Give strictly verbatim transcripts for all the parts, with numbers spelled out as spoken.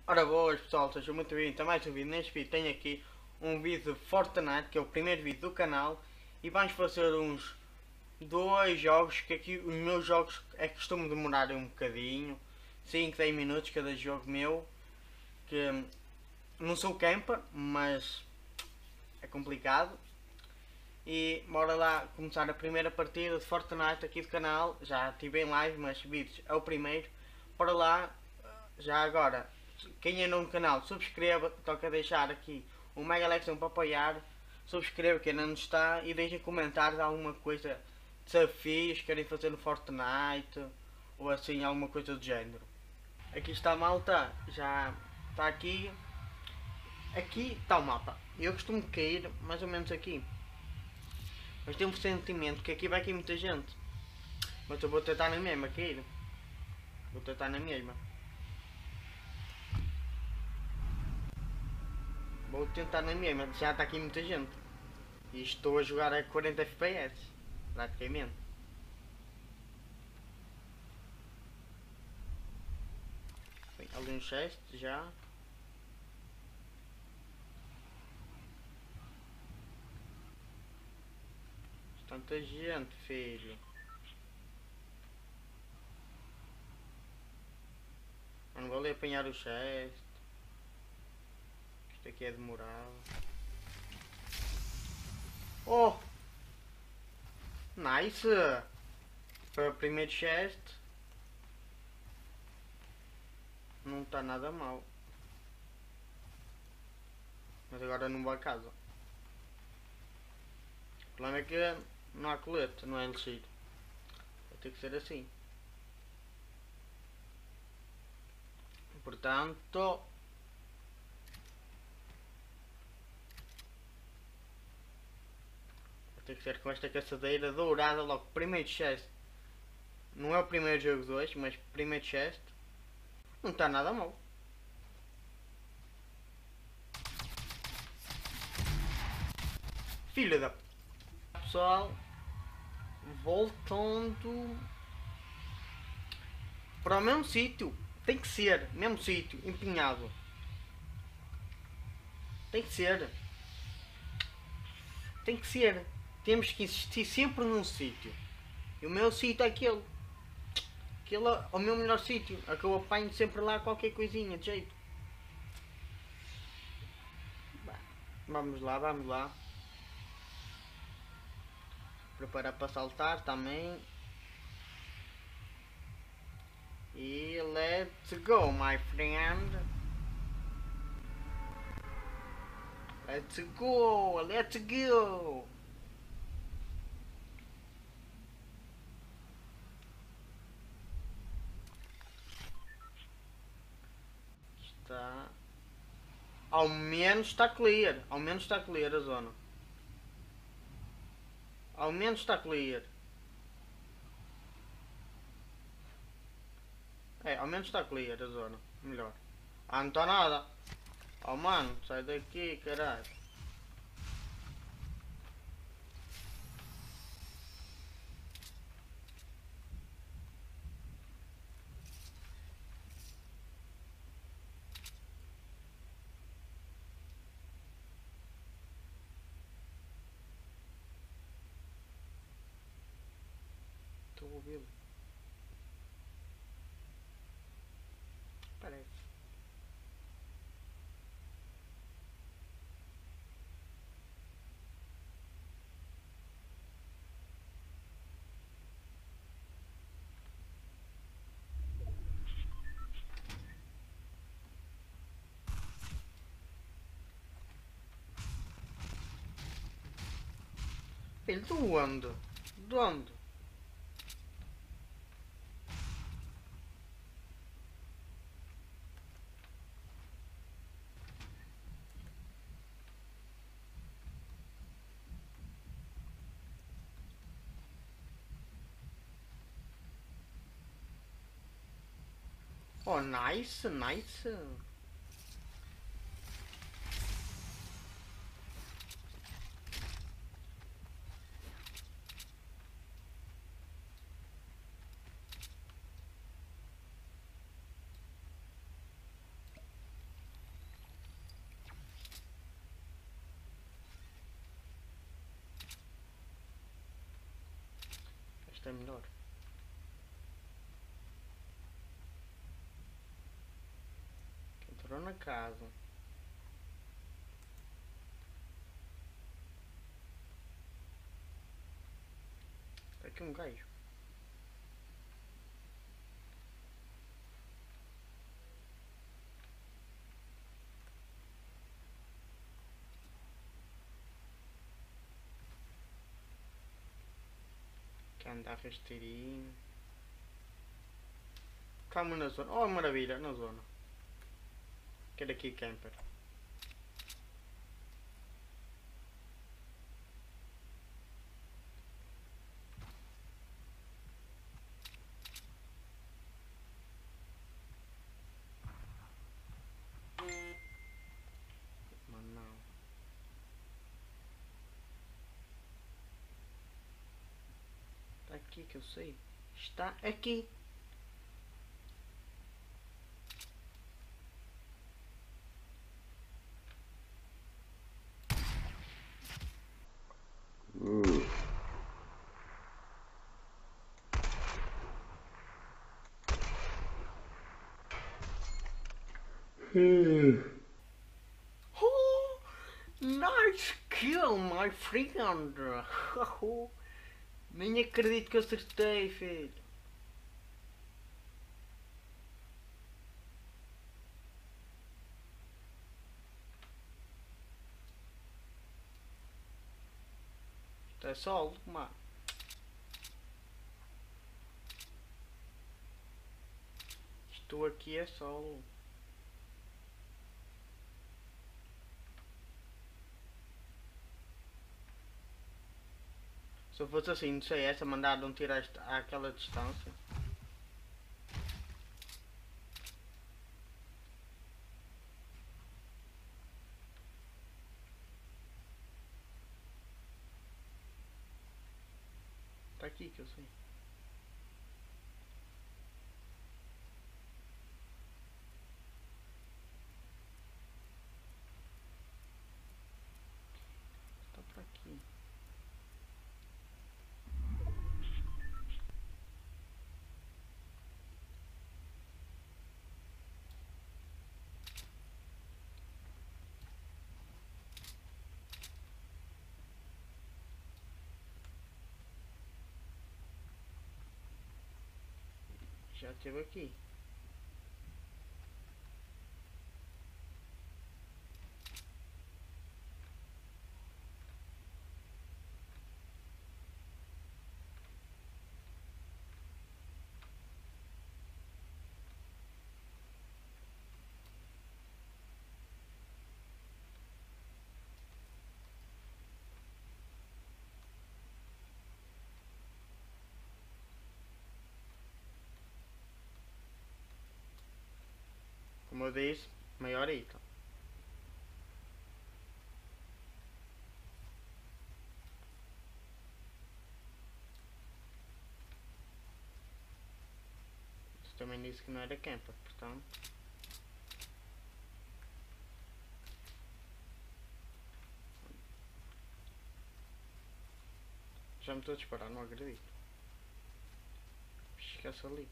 Ora boas pessoal, sejam muito bem-vindos a mais um vídeo. Neste vídeo tenho aqui um vídeo de Fortnite, que é o primeiro vídeo do canal. E vamos fazer uns dois jogos, que aqui os meus jogos é que costumam demorar um bocadinho, cinco, dez minutos cada jogo meu. Que não sou camper, mas é complicado. E bora lá começar a primeira partida de Fortnite aqui do canal. Já estive em live, mas vídeos é o primeiro. Bora lá, já agora. Quem é novo no canal, subscreva, toca deixar aqui um mega like para apoiar. Subscreva quem ainda não está e deixem comentários alguma coisa, desafios que querem fazer no Fortnite ou assim, alguma coisa do género. Aqui está a malta, já está aqui. Aqui está o mapa. Eu costumo cair mais ou menos aqui, mas tenho um sentimento que aqui vai cair muita gente. Mas eu vou tentar na mesma cair. Vou tentar na mesma. Vou tentar na mesma, já está aqui muita gente. E estou a jogar a quarenta F P S, praticamente. Bem, ali um chest já. Tanta gente, filho. Não vou ali apanhar o chest. Isto aqui é demorado. Oh! Nice! Para o primeiro chest. Não está nada mal. Mas agora não vou a casa. O problema é que não há colete, não é elixir. Vai ter que ser assim. Portanto... tem que ser com esta caçadeira dourada logo. Primeiro chest. Não é o primeiro jogo de hoje, mas primeiro chest. Não está nada mal. Filha da... Pessoal, voltando para o mesmo sítio. Tem que ser, mesmo sítio, empenhado. Tem que ser. Tem que ser. Temos que insistir sempre num sítio. E o meu sítio é aquele. Aquele é o meu melhor sítio. É que eu apanho sempre lá qualquer coisinha de jeito. Vamos lá, vamos lá. Preparar para saltar também. E let's go, my friend. Let's go, let's go. Está. Ao menos está clear. Ao menos está clear a zona. Ao menos está clear. É, ao menos está clear a zona. Melhor. Ah, não está nada. Oh mano, sai daqui, caralho. Estou a ouvi-lo. Parece. Filho, de onde? De onde? Oh, nice, nice. é melhor. Entrou na casa. Tá aqui um gajo. Que anda rasteirinho. Estamos na zona. Oh, maravilha, na zona. Quero aqui camper. Mas não. Está aqui que eu sei. Está aqui. Oh, nice kill, my friend. Nem acredito que eu acertei, filho. Isto é solo, mano. Isto aqui é solo. Se eu fosse assim, não sei, essa mandar um tiro àquela distância. Tá aqui que eu sei. Tá por aqui. Já esteve aqui. Como eu disse, maior item. Você também disse que não era camper, portanto. Já me estou a disparar, não acredito. Esquece ali.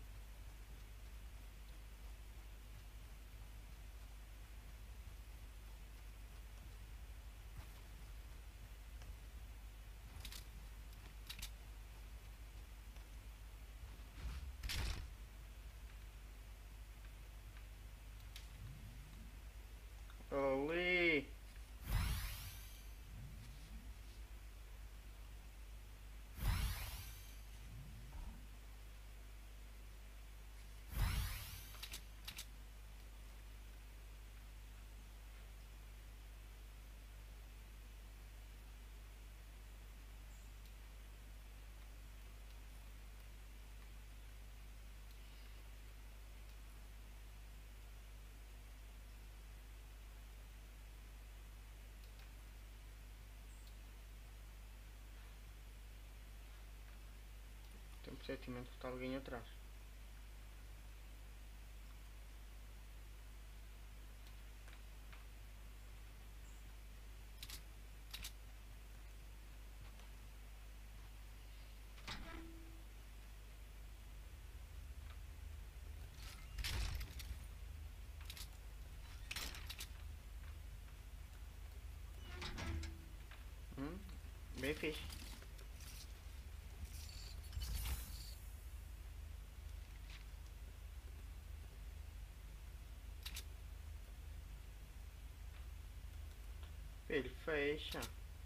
Ali. Tem um sentimento que está alguém atrás. bem fixe. Filho, fecha.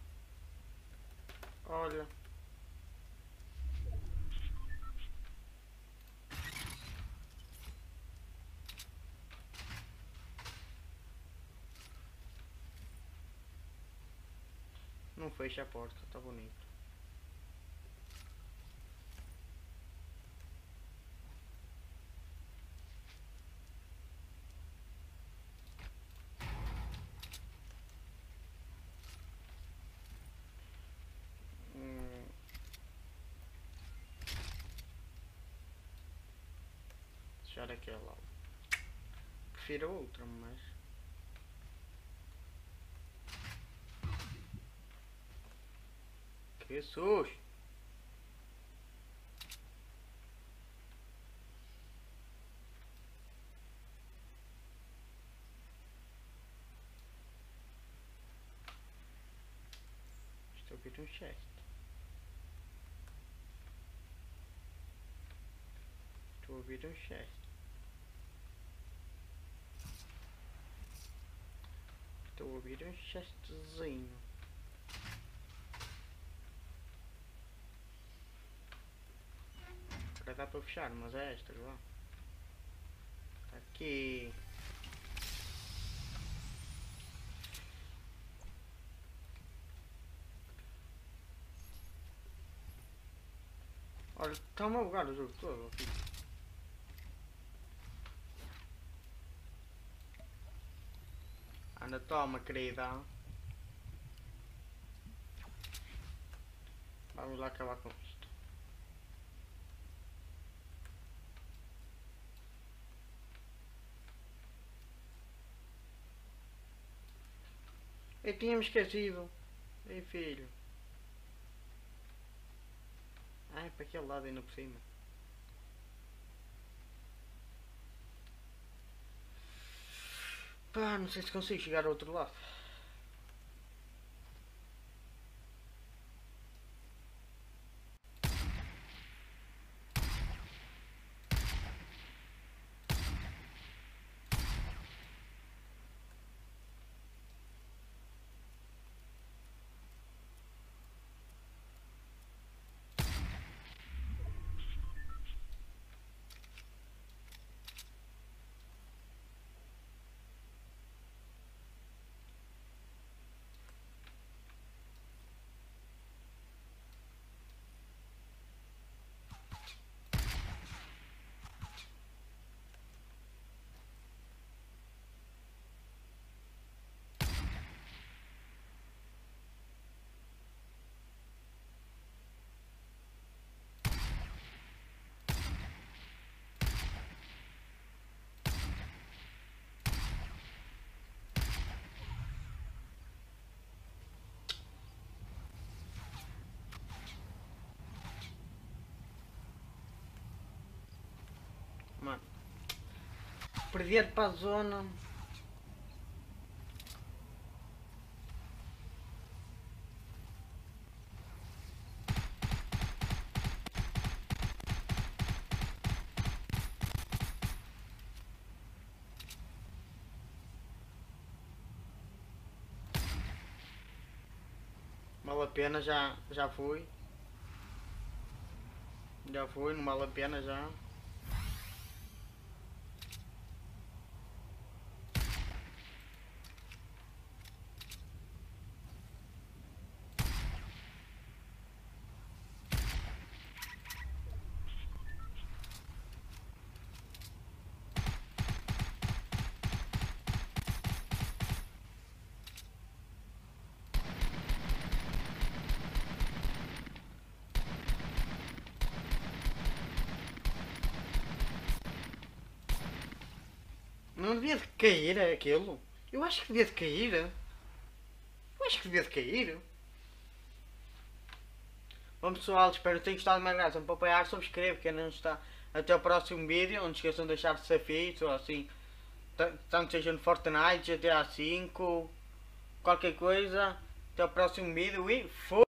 Olha. Não fecha a porta, tá bonito. Hum. Deixar aquela. Prefiro a outra, mas... Que susto! Estou aqui um chest. Estou a ouvir um chest. Estou a ouvir um chestzinho. Agora dá para fechar, mas é esta, lá. Aqui. Olha, está-me a bugar o jogo todo aqui. Anda, toma, querida. Vamos lá acabar com isto. Eu tinha-me esquecido. Ei, filho. Ai, para aquele lado ainda por cima. Pá, não sei se consigo chegar ao outro lado. Mano, perder para a zona. Vale a pena, já, já fui. Já fui, não vale a pena já. Não devia de cair aquilo. Eu acho que devia de cair. Eu acho que devia de cair. Bom pessoal, espero que tenham gostado de mais nada. Se me apoiar, subscreve quem não está. Até o próximo vídeo. Não esqueçam de deixar desafios ou assim. Tanto seja no Fortnite, G T A cinco, qualquer coisa. Até o próximo vídeo e fui!